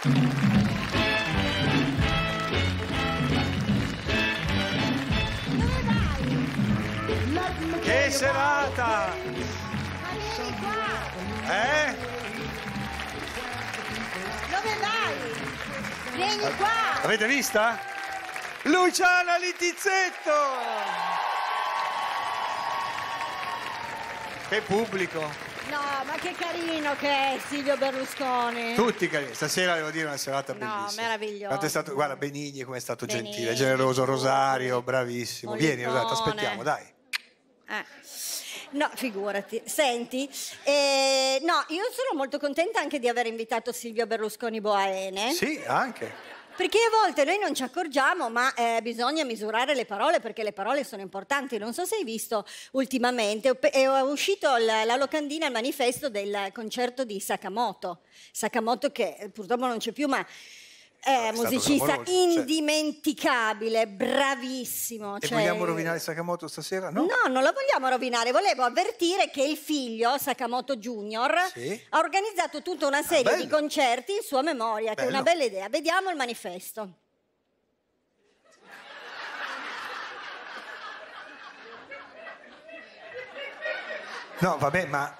Che serata! Ma vieni qua! Dove vai? Vieni qua! Avete vista? Luciana Littizzetto! Che pubblico! No, ma che carino che è Silvio Berlusconi! Tutti carini. Stasera devo dire una serata bellissima. No, meraviglioso. Quanto è stato, guarda, Benigni come è stato Benigni, gentile, generoso, Rosario, bravissimo. Mollitone. Vieni Rosario, ti aspettiamo, dai. No, figurati. Senti, no, io sono molto contenta anche di aver invitato Silvio Berlusconi Boaene. Sì, anche. Perché a volte noi non ci accorgiamo, ma bisogna misurare le parole, perché le parole sono importanti. Non so se hai visto ultimamente, è uscito la locandina, il manifesto del concerto di Sakamoto. Sakamoto che purtroppo non c'è più, ma è musicista indimenticabile, bravissimo. E vogliamo rovinare Sakamoto stasera? No? No, non lo vogliamo rovinare. Volevo avvertire che il figlio, Sakamoto Junior, ha organizzato tutta una serie di concerti in sua memoria, che è una bella idea. Vediamo il manifesto. No, vabbè, ma...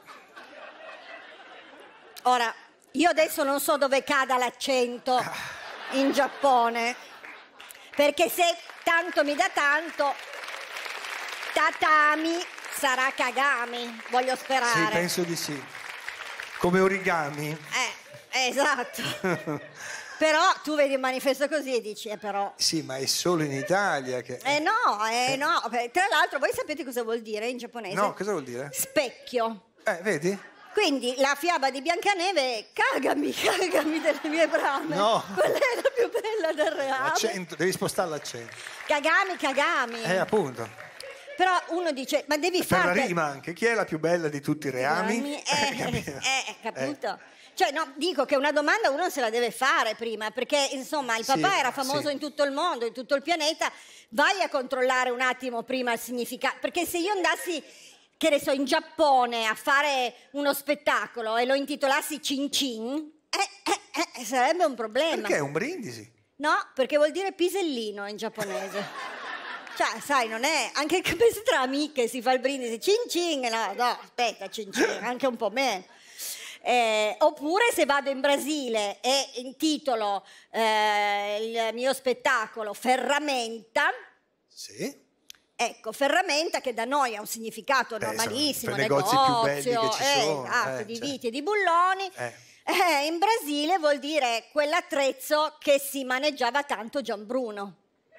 Ora, io adesso non so dove cada l'accento in Giappone, perché se tanto mi dà tanto, tatami sarà kagami, voglio sperare. Sì, penso di sì. Come origami. Esatto. Però tu vedi il manifesto così e dici, però... Sì, ma è solo in Italia che... no. Tra l'altro, voi sapete cosa vuol dire in giapponese? No, cosa vuol dire? Specchio. Vedi? Quindi la fiaba di Biancaneve è cagami delle mie brame. No. Quella è la più bella del reame. L'accento, devi spostare l'accento. Cagami. Appunto. Però uno dice, ma devi Per la fare... rima anche. Chi è la più bella di tutti i reami? Capito? Cioè, no, dico che una domanda uno se la deve fare prima, perché insomma il papà era famoso in tutto il mondo, in tutto il pianeta. Vai a controllare un attimo prima il significato, perché se io andassi, che ne so, in Giappone a fare uno spettacolo e lo intitolassi Cin Cin, sarebbe un problema. Perché è un brindisi? No, perché vuol dire pisellino in giapponese. Cioè, sai, non è... Anche penso tra amiche si fa il brindisi. Cin Cin, no, aspetta, Cin Cin, anche un po' meno. Oppure se vado in Brasile e intitolo il mio spettacolo Ferramenta. Sì. Ecco, ferramenta che da noi ha un significato normalissimo, per negozi più belli che ci sono, di viti e di bulloni. In Brasile vuol dire quell'attrezzo che si maneggiava tanto Gianbruno.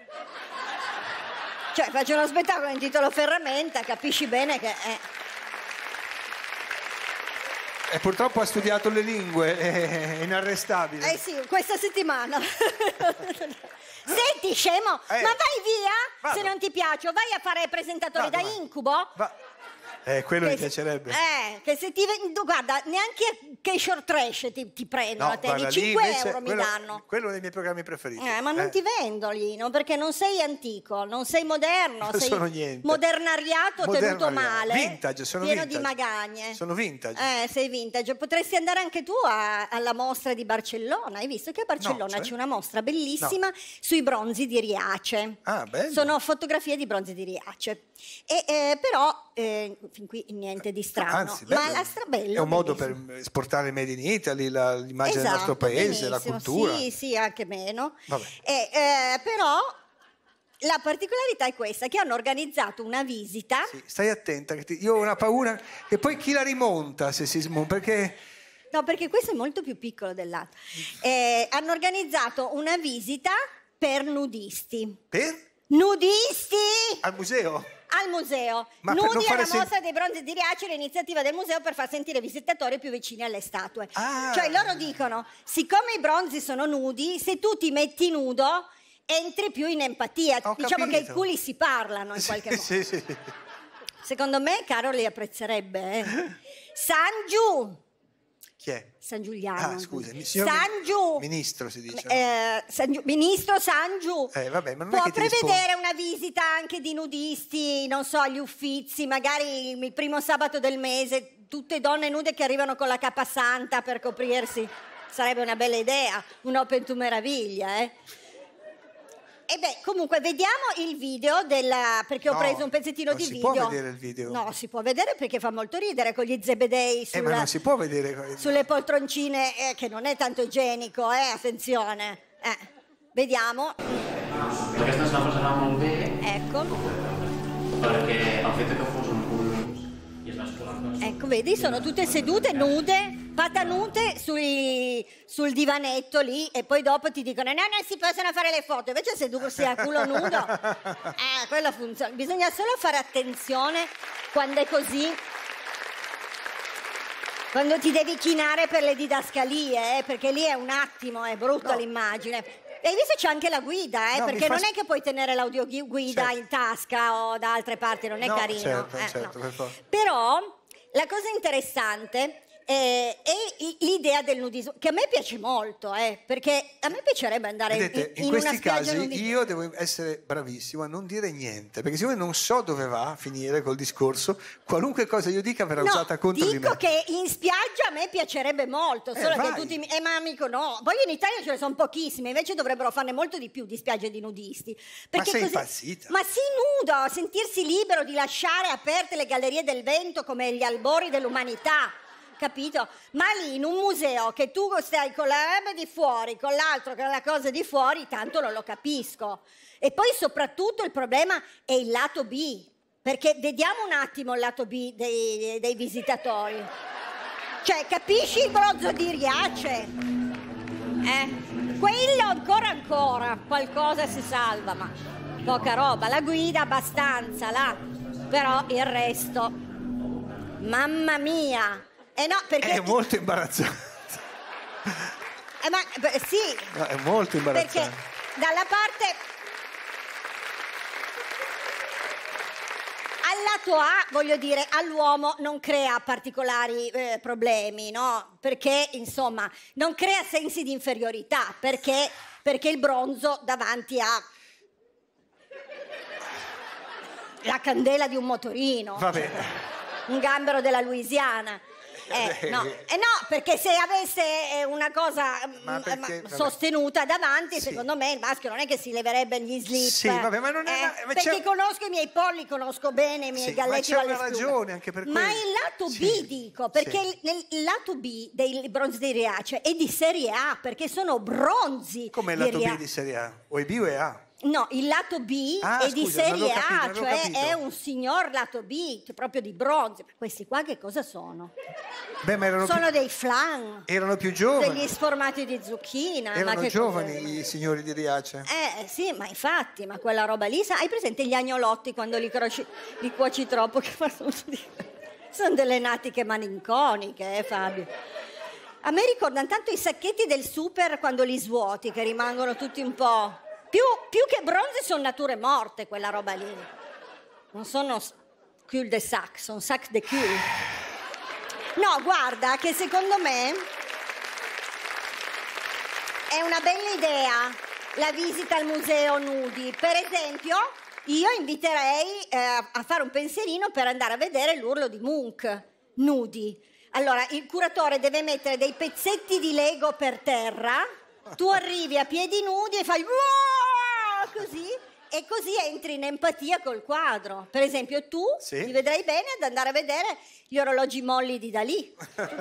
Cioè, faccio uno spettacolo in titolo Ferramenta, capisci bene che E purtroppo ha studiato le lingue, è inarrestabile. sì, questa settimana. Senti, scemo, ma vai via. Vado. Se non ti piace, vai a fare presentatore da incubo. Quello mi piacerebbe. Che se ti guarda, neanche che short trash ti prendono a te, di 5 euro mi danno. Quello dei miei programmi preferiti. Ma non ti vendo lì, no? Perché non sei antico, non sei moderno, Non sei sono niente. modernariato tenuto male. Vintage, sono pieno vintage. di magagne. Sono vintage. Sei vintage. Potresti andare anche tu alla mostra di Barcellona. Hai visto che a Barcellona c'è una mostra bellissima sui bronzi di Riace. Ah, bello. Sono fotografie di bronzi di Riace. Però fin qui niente di strano. Anzi, bello. Ma la strabello è un modo bellissimo. per esportare il Made in Italy, l'immagine del nostro paese, la benissimo. cultura. Sì, anche meno. Vabbè. Però la particolarità è questa, che hanno organizzato una visita. Sì, stai attenta, io ho una paura. E poi chi la rimonta se si smonta? Perché... No, perché questo è molto più piccolo dell'altro. Hanno organizzato una visita per nudisti. Per? Nudisti! Al museo? Al museo. Ma per non Nudi fare alla mostra dei bronzi di Riace, l'iniziativa del museo per far sentire i visitatori più vicini alle statue. Cioè loro dicono, siccome i bronzi sono nudi, se tu ti metti nudo entri più in empatia. Diciamo che i culi si parlano in qualche modo. Sì. Secondo me Caro li apprezzerebbe. Sangiu! Chi è? San Giuliano. Scusami. Sangiu! Ministro si dice. Ministro Sangiu vabbè, ma non può è che ti prevedere una visita anche di nudisti, non so, agli Uffizi, magari il primo sabato del mese, tutte donne nude che arrivano con la cappa santa per coprirsi. Sarebbe una bella idea, un Open to Meraviglia, eh? E beh, comunque, vediamo il video perché ho preso un pezzettino di video. Non si può vedere il video. No, si può vedere perché fa molto ridere con gli zebedei ma non si può vedere. sulle poltroncine, che non è tanto igienico, attenzione. Vediamo. Aquesta és una persona molt bé. Ecco. Perquè el fet que fos un punt i es va escolar coses. Ecco, vedi, sono tutte sedute, nude, patanute sul divanetto lì, e poi dopo ti dicono no, non si possono fare le foto, invece sedursi a culo nudo, quello funziona. Bisogna solo fare attenzione quando è così, quando ti devi chinare per le didascalie, perché lì è un attimo, è brutta l'immagine. E hai visto c'è anche la guida, No, perché non è che puoi tenere l'audioguida Certo. in tasca o da altre parti, non è No, carino. certo, No. per favore. Però la cosa interessante è l'idea del nudismo, che a me piace molto, perché a me piacerebbe andare Vedete, in in una questi spiaggia casi nudista. io devo essere bravissimo a non dire niente, perché siccome non so dove va a finire col discorso, qualunque cosa io dica verrà usata contro di me. Dico che in spiaggia a me piacerebbe molto, solo che vai. tutti ma amico no. Poi in Italia ce ne sono pochissime, invece dovrebbero farne molto di più di spiagge di nudisti. Perché sei così, impazzita? ma si nudo, sentirsi libero di lasciare aperte le gallerie del vento come gli albori dell'umanità. Capito? Ma lì in un museo che tu stai con la roba di fuori, con l'altro con la cosa di fuori, tanto non lo capisco. E poi soprattutto il problema è il lato B, perché vediamo un attimo il lato B dei visitatori. Cioè, capisci il bronzo di Riace? Quello ancora, qualcosa si salva, ma poca roba. La guida abbastanza, là. Però il resto, mamma mia. No, perché... È molto imbarazzante. Sì. No, è molto imbarazzante. Perché dalla parte... Al lato A, voglio dire, all'uomo non crea particolari problemi, no? Perché, insomma, non crea sensi di inferiorità, perché il bronzo davanti a la candela di un motorino. Va bene. Cioè, un gambero della Louisiana. No, perché se avesse una cosa perché, sostenuta davanti, Sì. secondo me il maschio non è che si leverebbe gli slip. Sì, vabbè, ma non è- ma perché c'è- conosco i miei polli, conosco bene i miei Sì, galletti ma c'è dalle una splume. ragione anche per Ma quello. il lato Sì. B dico, perché Sì. il lato B dei bronzi di Riace è di serie A, perché sono bronzi. Come il lato B di Serie A? O è B o è A? No, il lato B Ah, è di scusa, non serie avevo capito, A, non avevo cioè capito. è un signor lato B, cioè proprio di bronzo. Questi qua che cosa sono? Beh, ma Sono dei flan, erano più giovani. degli sformati di zucchina. Erano ma che giovani cos'è? i signori di Riace. Sì, ma infatti, ma quella roba lì, hai presente gli agnolotti quando li cuoci troppo? Che sono delle natiche malinconiche, Fabio. A me ricordano tanto i sacchetti del super quando li svuoti, che rimangono tutti un po'... Più che bronzi sono nature morte, quella roba lì. Non sono cul de sac, sono sac de cul. No, guarda, che secondo me è una bella idea la visita al museo nudi. Per esempio, io inviterei a fare un pensierino per andare a vedere l'Urlo di Munch nudi. Allora, il curatore deve mettere dei pezzetti di Lego per terra, tu arrivi a piedi nudi e fai "Uah!" così, e così entri in empatia col quadro. Per esempio, tu Sì. ti vedrai bene ad andare a vedere gli orologi molli di Dalì.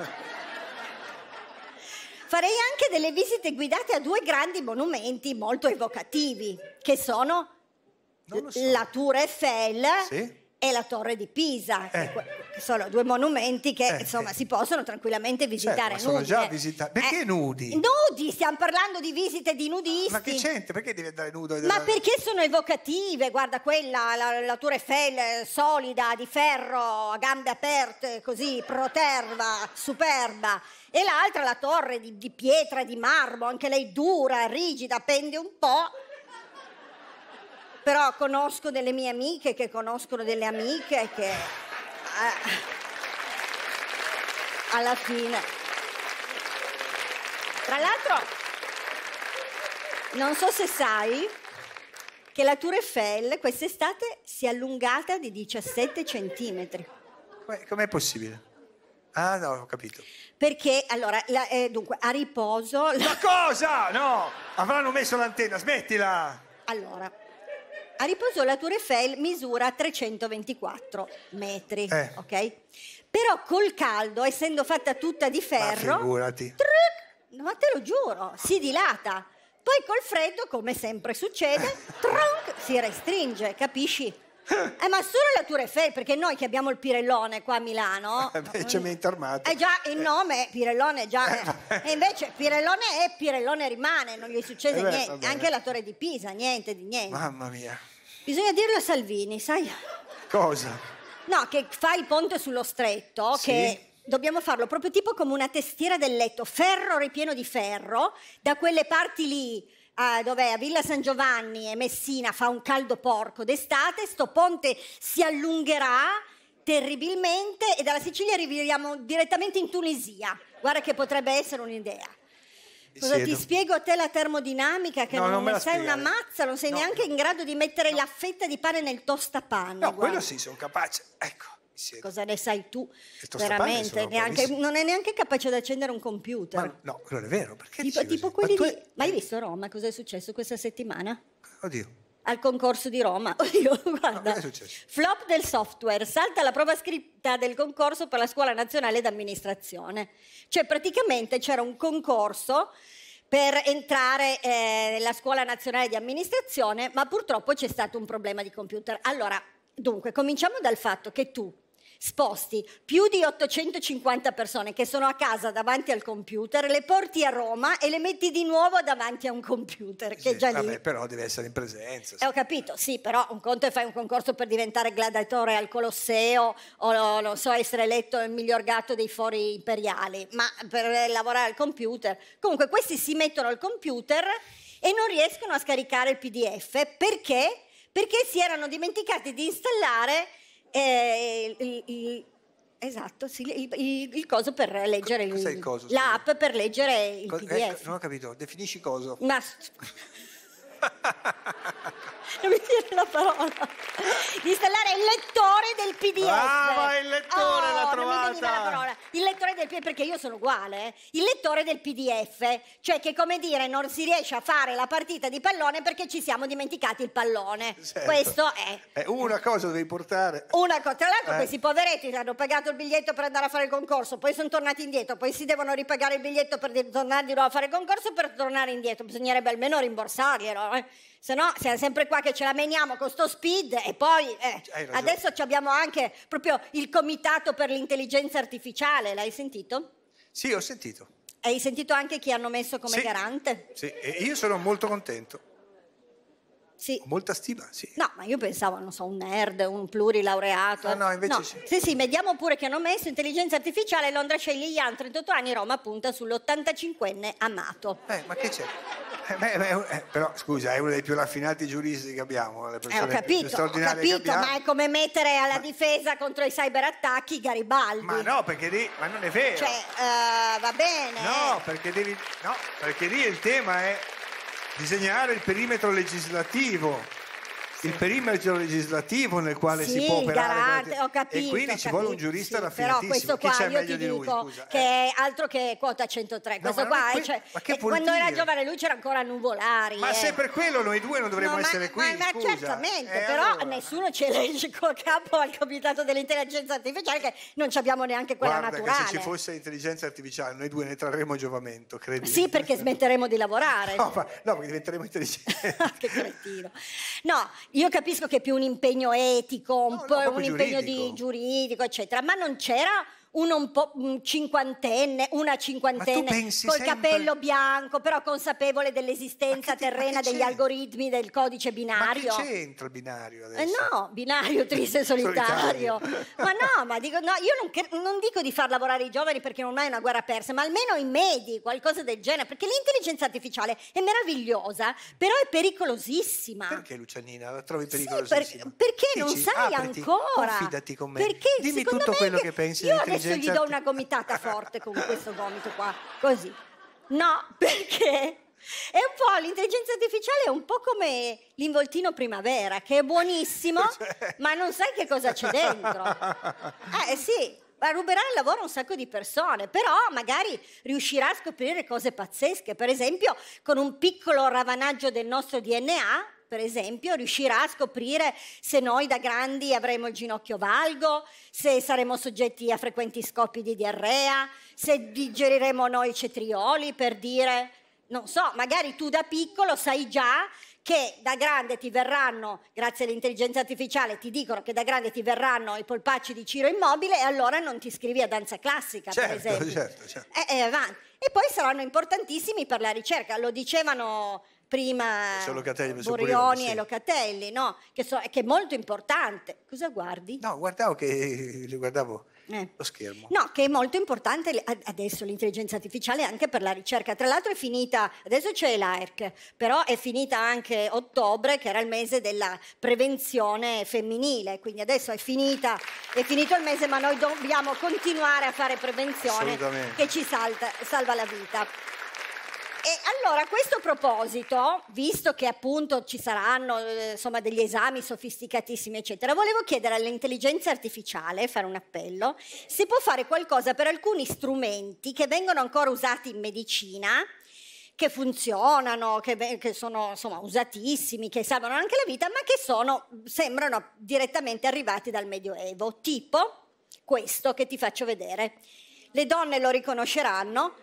Farei anche delle visite guidate a due grandi monumenti molto evocativi, che sono Non lo so. la Tour Eiffel Sì. e la Torre di Pisa, che sono due monumenti che insomma sì. si possono tranquillamente visitare ma sono nudi. già visitati. Perché nudi? Nudi, stiamo parlando di visite di nudisti. Ma che c'entra? Perché devi andare nudo? Ma perché sono evocative? Guarda quella, la Tour Eiffel solida, di ferro, a gambe aperte, così, proterva, superba. E l'altra, la torre di pietra, di marmo, anche lei dura, rigida, pende un po'. Però conosco delle mie amiche che conoscono delle amiche che alla fine. Tra l'altro, non so se sai che la Tour Eiffel quest'estate si è allungata di 17 centimetri. Com'è possibile? Ah, no, ho capito. Perché, allora, dunque, a riposo... Ma cosa? No! Avranno messo l'antenna, smettila! Allora, a riposo la Tour Eiffel misura 324 metri, ok? Però col caldo, essendo fatta tutta di ferro... Ma figurati. Ma te lo giuro, si dilata. Poi col freddo, come sempre succede, si restringe, capisci? Ma solo la Tour Eiffel, perché noi che abbiamo il Pirellone qua a Milano... cemento armato. Già, il nome Pirellone già... e invece Pirellone è Pirellone rimane, non gli succede niente. Vabbè. Anche la Torre di Pisa, niente di niente. Mamma mia. Bisogna dirlo a Salvini, sai? Cosa? No, che fa il ponte sullo stretto, Sì. che... Dobbiamo farlo proprio tipo come una testiera del letto, ferro ripieno di ferro, da quelle parti lì dove a Villa San Giovanni e Messina fa un caldo porco d'estate, sto ponte si allungherà terribilmente e dalla Sicilia arriviamo direttamente in Tunisia. Guarda che potrebbe essere un'idea. Cosa ti spiego a te la termodinamica che non me la sai una spiegare. mazza, non sei neanche in grado di mettere la fetta di pane nel tostapanni. No, guarda. quello sì, sono capace. Ecco. Cosa ne sai tu? Il tostapane Veramente, sono bravissimo. non è neanche capace di accendere un computer. Ma no, non è vero, perché tipo dici così? quelli Ma tu di... Ma hai visto a Roma cosa è successo questa settimana? Oddio. Al concorso di Roma. Oddio, guarda. Che è successo? Flop del software, salta la prova scritta del concorso per la Scuola Nazionale d'Amministrazione. Cioè praticamente c'era un concorso per entrare nella Scuola Nazionale di Amministrazione, ma purtroppo c'è stato un problema di computer. Allora, dunque, cominciamo dal fatto che tu sposti più di 850 persone che sono a casa davanti al computer, le porti a Roma e le metti di nuovo davanti a un computer, che è già lì. Vabbè, però deve essere in presenza. Ho capito, sì, però un conto è fai un concorso per diventare gladiatore al Colosseo o, non so, essere eletto il miglior gatto dei fori imperiali, ma per lavorare al computer. Comunque questi si mettono al computer e non riescono a scaricare il PDF. Perché? Perché si erano dimenticati di installare esatto, sì, il coso per leggere Cos'è il coso? l'app per leggere il PDF. Non ho capito, definisci cosa? Ma non mi dire la parola. Di installare il lettore del PDF. Brava, il lettore, l'ha trovata. Non mi veniva la parola. Il lettore del PDF, perché io sono uguale. Il lettore del PDF, cioè che, come dire, non si riesce a fare la partita di pallone perché ci siamo dimenticati il pallone. Certo. Questo è una cosa devi portare. una cosa. Tra l'altro questi poveretti hanno pagato il biglietto per andare a fare il concorso, poi sono tornati indietro, poi si devono ripagare il biglietto per tornare di nuovo a fare il concorso, per tornare indietro bisognerebbe almeno rimborsarglielo, se no siamo sempre qua che ce la meniamo con sto speed e poi adesso abbiamo anche proprio il comitato per l'intelligenza artificiale, l'hai sentito? Sì, ho sentito. Hai sentito anche chi hanno messo come Sì. garante? Sì, e io sono molto contento. Sì. Ho molta stima, sì. No, ma io pensavo, non so, un nerd, un plurilaureato. Ah, no, invece sì. Sì, vediamo pure che hanno messo intelligenza artificiale. Londra sceglie Ian, 38 anni, Roma punta sull'85enne amato. Ma che c'è? Però scusa, è uno dei più raffinati giuristi che abbiamo, le persone Ho più capito, straordinarie che abbiamo. ma è come mettere alla difesa contro i cyberattacchi Garibaldi. Ma no, perché lì, ma non è vero. Cioè, va bene. No, perché lì il tema è disegnare il perimetro legislativo. Il perimetro legislativo nel quale si può operare. Garante, ho capito, e quindi ci vuole un giurista raffinatissimo. Però questo Chi qua c'è io meglio ti di lui, dico scusa? che è altro che quota 103. Questo ma non qua è ma che vuol quando era dire? giovane lui c'era ancora Nuvolari. Ma se per quello noi due non dovremmo essere qui, ma scusa. certamente, però allora? nessuno ci elegge col capo al comitato dell'intelligenza artificiale, che non ci abbiamo neanche quella Guarda naturale. che se ci fosse intelligenza artificiale noi due ne trarremo giovamento, credi? Sì, perché smetteremo di lavorare. No, perché diventeremo intelligenti. Che cretino. No, io capisco che è più un impegno etico, un impegno di giuridico, eccetera, ma non c'era un cinquantenne, una cinquantenne col sempre... capello bianco, però consapevole dell'esistenza terrena degli algoritmi del codice binario. Ma che c'entra il binario adesso? No, binario triste e solitario. Ma no, ma dico, no, io non dico di far lavorare i giovani perché non è una guerra persa, ma almeno i medi, qualcosa del genere, perché l'intelligenza artificiale è meravigliosa, però è pericolosissima. Perché, Lucianina, la trovi pericolosissima? Perché Dici, non sai apriti, ancora. confidati con me. Perché Dimmi tutto quello che pensi io dell'intelligenza adesso gli do una gomitata forte con questo gomito qua, così. No, perché è un po', l'intelligenza artificiale è un po' come l'involtino primavera, che è buonissimo, ma non sai che cosa c'è dentro. Sì. ruberà il lavoro a un sacco di persone, però magari riuscirà a scoprire cose pazzesche. Per esempio, con un piccolo ravanaggio del nostro DNA, per esempio, riuscirà a scoprire se noi da grandi avremo il ginocchio valgo, se saremo soggetti a frequenti scoppi di diarrea, se digeriremo noi i cetrioli, per dire, non so, magari tu da piccolo sai già che da grande ti verranno, grazie all'intelligenza artificiale, ti dicono che da grande ti verranno i polpacci di Ciro Immobile, e allora non ti iscrivi a danza classica, per esempio. Certo. Avanti. E poi saranno importantissimi per la ricerca, lo dicevano prima Borioni e Locatelli, no? Che è molto importante. Cosa guardi? No, guardavo lo schermo. No, che è molto importante adesso l'intelligenza artificiale anche per la ricerca. Tra l'altro è finita, adesso c'è l'AERC, però è finita anche ottobre, che era il mese della prevenzione femminile, quindi adesso è finito il mese, ma noi dobbiamo continuare a fare prevenzione che ci salva la vita. E allora a questo proposito, visto che appunto ci saranno insomma degli esami sofisticatissimi eccetera, volevo chiedere all'intelligenza artificiale, fare un appello, se può fare qualcosa per alcuni strumenti che vengono ancora usati in medicina, che funzionano, che sono insomma usatissimi, che salvano anche la vita, ma che sembrano direttamente arrivati dal Medioevo, tipo questo che ti faccio vedere. Le donne lo riconosceranno.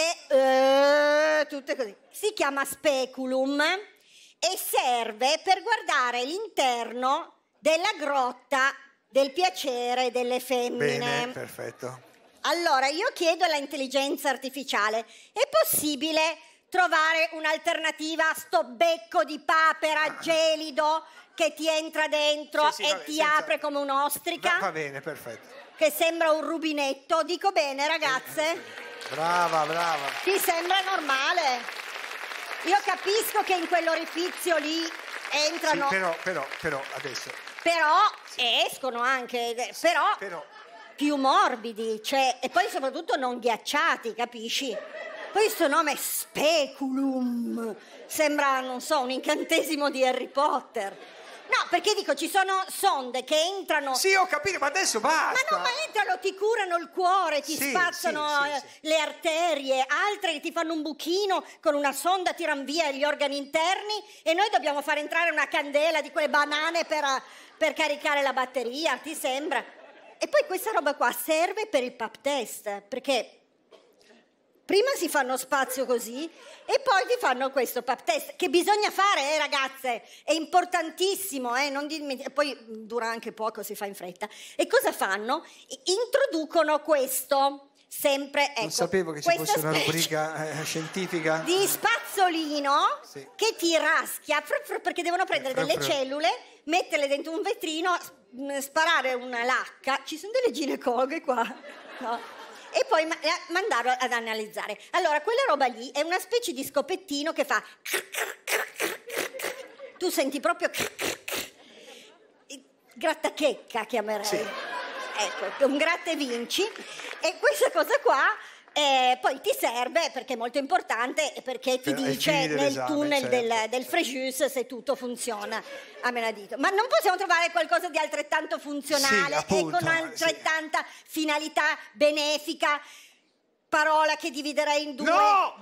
E tutte così. Si chiama speculum e serve per guardare l'interno della grotta del piacere delle femmine. Bene, perfetto. Allora io chiedo all'intelligenza artificiale: è possibile trovare un'alternativa a sto becco di papera gelido che ti entra dentro ti apre come un'ostrica? Va bene, perfetto. Che sembra un rubinetto. Dico bene, ragazze? Brava. Ti sembra normale? Io capisco che in quell'orifizio lì entrano... Sì, però adesso... Però escono anche, però più morbidi, cioè, e poi soprattutto non ghiacciati, capisci? Poi questo nome speculum sembra, non so, un incantesimo di Harry Potter. No, perché dico, ci sono sonde che entrano... Sì, ho capito, ma adesso basta! Ma entrano, ti curano il cuore, ti spazzano le arterie, altre che ti fanno un buchino con una sonda, tirano via gli organi interni, e noi dobbiamo far entrare una candela di quelle banane per caricare la batteria, ti sembra? E poi questa roba qua serve per il pap test, perché... prima si fanno spazio così e poi ti fanno questo pap test che bisogna fare, ragazze, è importantissimo, poi dura anche poco, si fa in fretta. E cosa fanno? Introducono questo, sempre, ecco, non sapevo che ci fosse una rubrica scientifica di spazzolino che ti raschia, perché devono prendere delle cellule, metterle dentro un vetrino, sparare una lacca, ci sono delle ginecologhe qua, no? E poi mandarlo ad analizzare. Allora, quella roba lì è una specie di scopettino che fa... Tu senti proprio... grattachecca, chiamerei. Sì. Ecco, un gratta e vinci. E questa cosa qua poi ti serve, perché è molto importante, perché ti dice nel tunnel del Frejus se tutto funziona a menadito. Ma non possiamo trovare qualcosa di altrettanto funzionale, appunto, e con altrettanta finalità benefica? Parola che dividerei in due. No!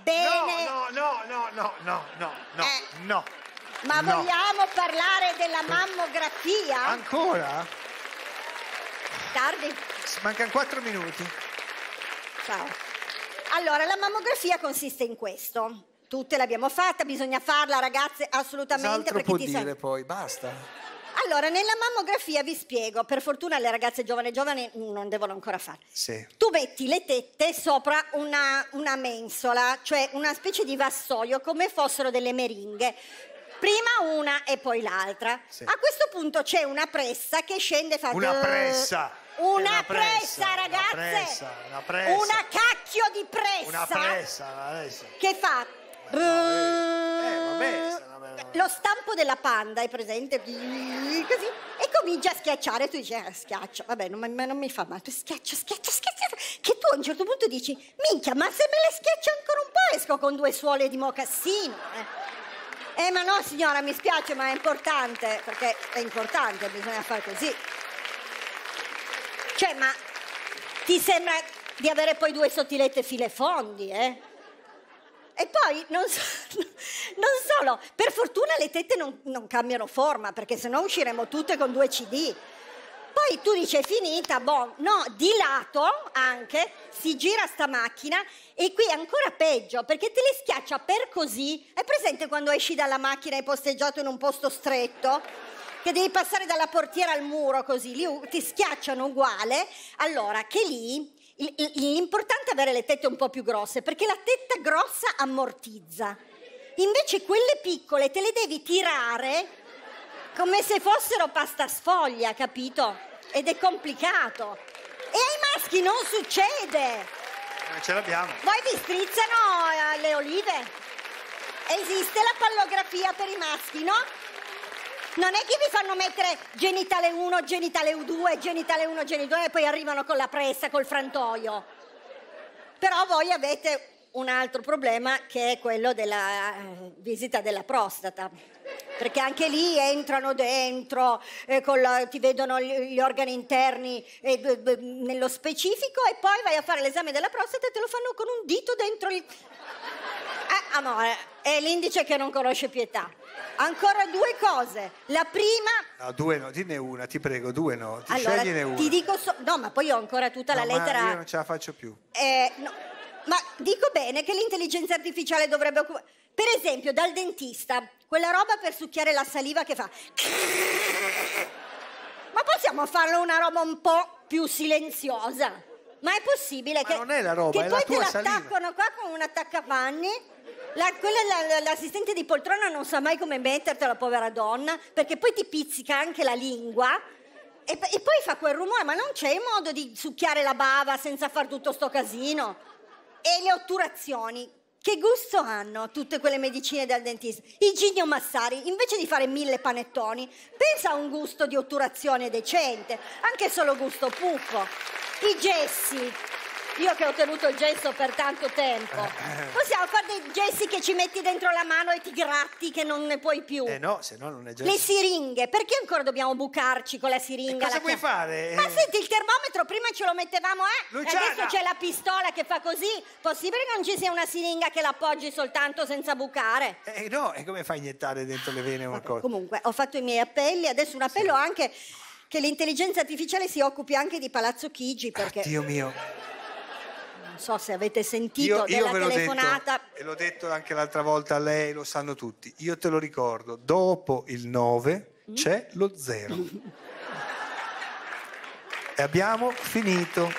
Ma vogliamo parlare della mammografia? Ancora? Tardi? Mancano 4 minuti. Ciao. Allora, la mammografia consiste in questo. Tutte l'abbiamo fatta, bisogna farla, ragazze, assolutamente. Cos'altro può dire poi? Basta. Allora, nella mammografia vi spiego, per fortuna le ragazze giovani non devono ancora farla. Sì. Tu metti le tette sopra una mensola, cioè una specie di vassoio, come fossero delle meringhe. Prima una e poi l'altra. Sì. A questo punto c'è una pressa che scende e fa... Una pressa, ragazze! Una pressa. Una cacchio di pressa! Una pressa, adesso. Che fa... lo stampo della panda, è presente? Così, e comincia a schiacciare. Tu dici, schiaccio, vabbè, non mi fa male. Tu schiaccio. Che tu a un certo punto dici, minchia, ma se me le schiaccio ancora un po' esco con 2 suole di mocassino, ma no, signora, mi spiace, ma è importante, perché è importante, bisogna fare così. Cioè, ma Ti sembra di avere poi 2 sottilette file fondi, eh? E poi, non solo, per fortuna le tette non cambiano forma, perché sennò usciremo tutte con 2 CD. Poi tu dici è finita, boh, no, di lato anche si gira sta macchina e qui è ancora peggio perché te le schiaccia per così. Hai presente quando esci dalla macchina e hai posteggiato in un posto stretto? Che devi passare dalla portiera al muro così, lì ti schiacciano uguale. Allora, che lì l'importante è avere le tette un po' più grosse perché la tetta grossa ammortizza. Invece quelle piccole te le devi tirare come se fossero pasta sfoglia, capito? Ed è complicato. E ai maschi non succede. Ce l'abbiamo. Voi vi strizzano le olive? Esiste la pallografia per i maschi, no? Non è che vi fanno mettere genitale 1, genitale 2, genitale 1, genitale 2 e poi arrivano con la pressa, col frantoio. Però voi avete un altro problema che è quello della visita della prostata. Perché anche lì entrano dentro, ti vedono gli organi interni nello specifico e poi vai a fare l'esame della prostata e te lo fanno con un dito dentro il... amore, è l'indice che non conosce pietà. Ancora 2 cose. La prima... No, 2 no, dimmi una, ti prego, 2 no. Allora, scegliene una. ti dico... No, ma poi ho ancora tutta la lettera... Ma io non ce la faccio più. No, ma dico bene che l'intelligenza artificiale dovrebbe occupare... Per esempio, dal dentista, quella roba per succhiare la saliva che fa... Ma possiamo farlo una roba un po' più silenziosa? Ma è possibile che... Ma non è la roba, che è poi la tua te saliva. l'attaccano qua con un attaccapanni... L'assistente di poltrona non sa mai come mettertela, povera donna, perché poi ti pizzica anche la lingua e poi fa quel rumore, ma non c'è modo di succhiare la bava senza far tutto sto casino. E le otturazioni, che gusto hanno tutte quelle medicine dal dentista? I Ginio Massari, invece di fare 1000 panettoni, pensa a un gusto di otturazione decente, anche solo gusto puffo. I gessi. Io che ho tenuto il gesso per tanto tempo. Possiamo fare dei gessi che ci metti dentro la mano e ti gratti che non ne puoi più. No, se no non è gesso. Le siringhe, perché ancora dobbiamo bucarci con la siringa? Cosa vuoi fare? Ma senti, il termometro prima ce lo mettevamo, Luciana! E adesso c'è la pistola che fa così. Possibile che non ci sia una siringa che l'appoggi soltanto senza bucare? No, e come fai a iniettare dentro le vene una cosa? Comunque, ho fatto i miei appelli, adesso un appello anche che l'intelligenza artificiale si occupi anche di Palazzo Chigi, perché... Dio mio. Non so se avete sentito della telefonata. Detto, e l'ho detto anche l'altra volta a lei, lo sanno tutti. Io te lo ricordo, dopo il 9 c'è lo 0. E abbiamo finito.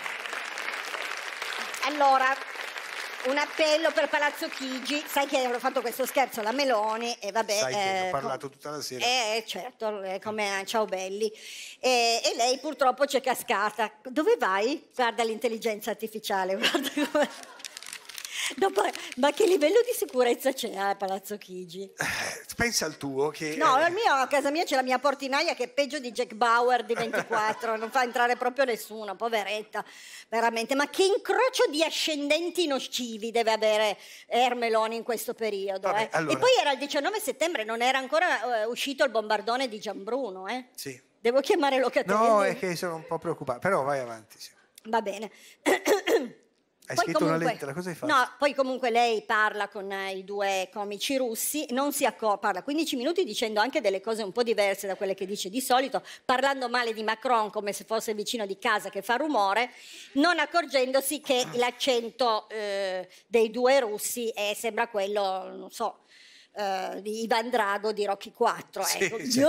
Allora, un appello per Palazzo Chigi. Sai che ho fatto questo scherzo alla Meloni e vabbè... Sai che ho parlato tutta la sera. Certo, come ciao belli. E lei purtroppo c'è cascata. Dove vai? Guarda l'intelligenza artificiale, guarda come... Ma che livello di sicurezza c'è a Palazzo Chigi? Pensa al tuo che... No, a casa mia c'è la mia portinaia che è peggio di Jack Bauer di 24, non fa entrare proprio nessuno, poveretta, veramente. Ma che incrocio di ascendenti nocivi deve avere Meloni in questo periodo? Vabbè, allora... E poi era il 19 settembre, non era ancora uscito il bombardone di Gianbruno, Sì. Devo chiamare Locatelli? No, è che sono un po' preoccupato, però vai avanti. Sì. Va bene. Hai Poi scritto comunque, una lettera, cosa hai fatto? No, poi comunque lei parla con i 2 comici russi, non si parla 15 minuti dicendo anche delle cose un po' diverse da quelle che dice di solito, parlando male di Macron come se fosse il vicino di casa che fa rumore, non accorgendosi che l'accento dei 2 russi sembra quello, non so, di Ivan Drago di Rocky 4, ecco. Sì.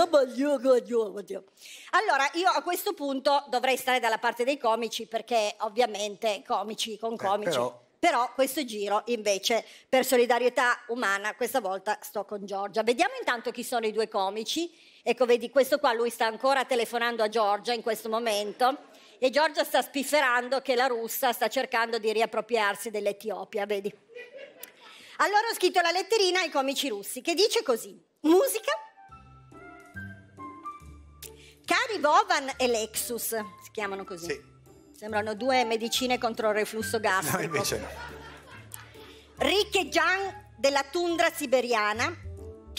Allora io a questo punto dovrei stare dalla parte dei comici perché ovviamente comici con comici, però questo giro invece per solidarietà umana questa volta sto con Giorgia. Vediamo intanto chi sono i 2 comici. Ecco, vedi, questo qua lui sta ancora telefonando a Giorgia in questo momento e Giorgia sta spifferando che la russa sta cercando di riappropriarsi dell'Etiopia, vedi. Allora ho scritto la letterina ai comici russi che dice così: musica, cari Vovan e Lexus, si chiamano così. Sì. Sembrano 2 medicine contro il reflusso gastrico. No, invece no. Rick e Gian della tundra siberiana,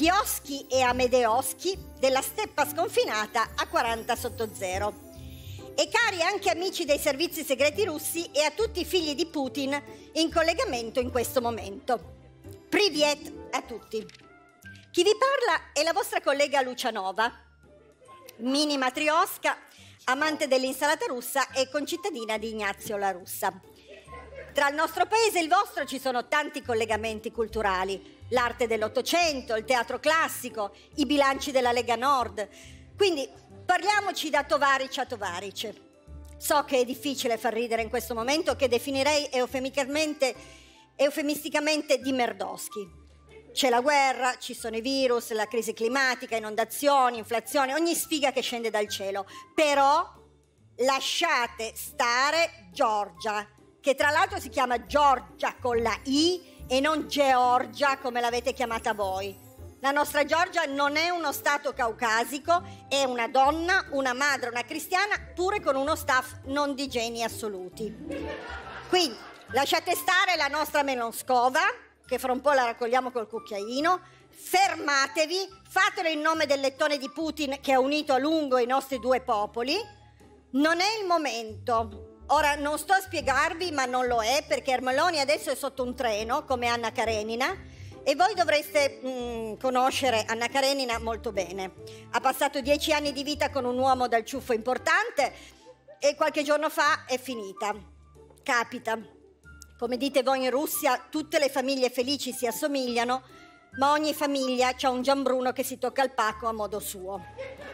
Pioschi e Amedeoschi della steppa sconfinata a 40 sotto zero. E cari anche amici dei servizi segreti russi e a tutti i figli di Putin in collegamento in questo momento. Privyet a tutti. Chi vi parla è la vostra collega Lucianova, mini matriosca, amante dell'insalata russa e concittadina di Ignazio La Russa. Tra il nostro paese e il vostro ci sono tanti collegamenti culturali, l'arte dell'Ottocento, il teatro classico, i bilanci della Lega Nord. Quindi parliamoci da Tovarice a Tovarice. So che è difficile far ridere in questo momento, che definirei eufemisticamente di Merdoschi. C'è la guerra, ci sono i virus, la crisi climatica, inondazioni, inflazione, ogni sfiga che scende dal cielo. Però lasciate stare Giorgia, che tra l'altro si chiama Giorgia con la I e non Georgia come l'avete chiamata voi. La nostra Giorgia non è uno stato caucasico, è una donna, una madre, una cristiana, pure con uno staff non di geni assoluti. Quindi lasciate stare la nostra Melonskova, che fra un po' la raccogliamo col cucchiaino, fermatevi, fatelo in nome del lettone di Putin che ha unito a lungo i nostri due popoli. Non è il momento. Ora, non sto a spiegarvi, ma non lo è, perché Ermeloni adesso è sotto un treno, come Anna Karenina, e voi dovreste conoscere Anna Karenina molto bene. Ha passato 10 anni di vita con un uomo dal ciuffo importante e qualche giorno fa è finita. Capita. Come dite voi in Russia, tutte le famiglie felici si assomigliano, ma ogni famiglia c'ha un Gianbruno che si tocca il pacco a modo suo.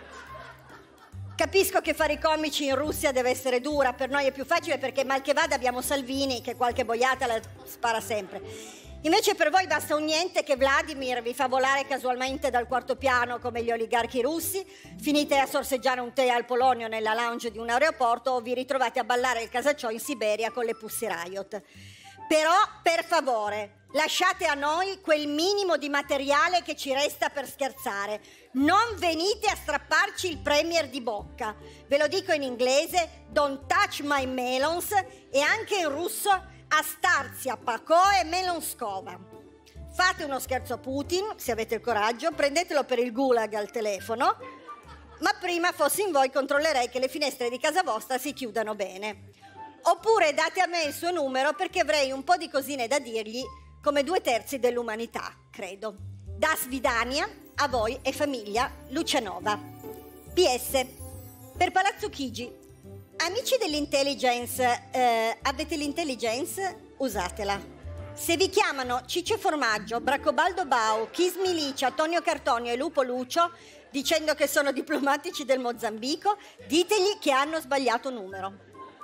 Capisco che fare i comici in Russia deve essere dura, per noi è più facile perché mal che vada abbiamo Salvini che qualche boiata la spara sempre. Invece per voi basta un niente che Vladimir vi fa volare casualmente dal quarto piano come gli oligarchi russi, finite a sorseggiare un tè al Polonio nella lounge di un aeroporto o vi ritrovate a ballare il casacciò in Siberia con le Pussy Riot. Però, per favore, lasciate a noi quel minimo di materiale che ci resta per scherzare. Non venite a strapparci il premier di bocca. Ve lo dico in inglese, don't touch my melons, e anche in russo, Astarzia, Pako e Melonskova. Fate uno scherzo a Putin, se avete il coraggio, prendetelo per il gulag al telefono, ma prima fossi in voi controllerei che le finestre di casa vostra si chiudano bene. Oppure date a me il suo numero perché avrei un po' di cosine da dirgli come 2/3 dell'umanità, credo. Da Svidania, a voi e famiglia Lucianova. PS, per Palazzo Chigi, amici dell'intelligence, avete l'intelligence? Usatela. Se vi chiamano Ciccio Formaggio, Bracobaldo Bau, Chis Milicia, Tonio Cartonio e Lupo Lucio, dicendo che sono diplomatici del Mozambico, ditegli che hanno sbagliato numero.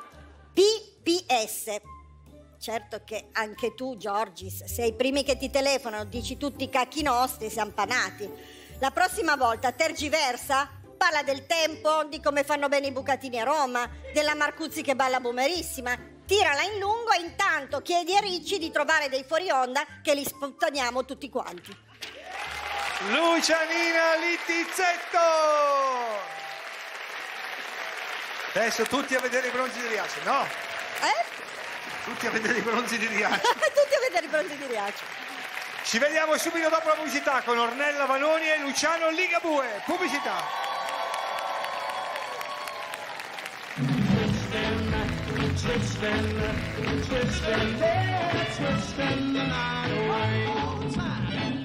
PPS. Certo che anche tu, Giorgis, sei i primi che ti telefonano, dici tutti i cacchi nostri, siamo panati. La prossima volta tergiversa, parla del tempo, di come fanno bene i bucatini a Roma, della Marcuzzi che balla boomerissima, tirala in lungo e intanto chiedi a Ricci di trovare dei fuori onda che li sputtaniamo tutti quanti. Lucianina Littizzetto! Adesso tutti a vedere i bronzi di Riace, no? Tutti a vedere i bronzi di Riace. Tutti a vedere i bronzi di Riace. Ci vediamo subito dopo la pubblicità con Ornella Vanoni e Luciano Ligabue. Pubblicità. Twist and, yeah, twist and the night away.